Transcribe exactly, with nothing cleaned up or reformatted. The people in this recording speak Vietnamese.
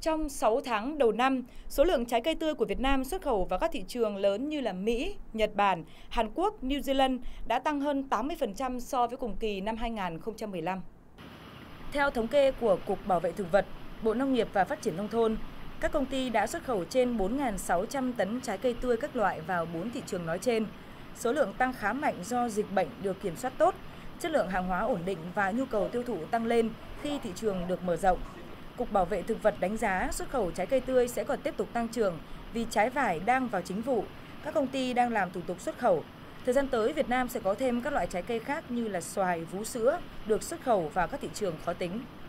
Trong sáu tháng đầu năm, số lượng trái cây tươi của Việt Nam xuất khẩu vào các thị trường lớn như là Mỹ, Nhật Bản, Hàn Quốc, New Zealand đã tăng hơn tám mươi phần trăm so với cùng kỳ năm hai nghìn không trăm mười lăm. Theo thống kê của Cục Bảo vệ Thực vật, Bộ Nông nghiệp và Phát triển Nông thôn, các công ty đã xuất khẩu trên bốn nghìn sáu trăm tấn trái cây tươi các loại vào bốn thị trường nói trên. Số lượng tăng khá mạnh do dịch bệnh được kiểm soát tốt, chất lượng hàng hóa ổn định và nhu cầu tiêu thụ tăng lên khi thị trường được mở rộng. Cục Bảo vệ Thực vật đánh giá xuất khẩu trái cây tươi sẽ còn tiếp tục tăng trưởng vì trái vải đang vào chính vụ, các công ty đang làm thủ tục xuất khẩu. Thời gian tới, Việt Nam sẽ có thêm các loại trái cây khác như là xoài, vú sữa được xuất khẩu vào các thị trường khó tính.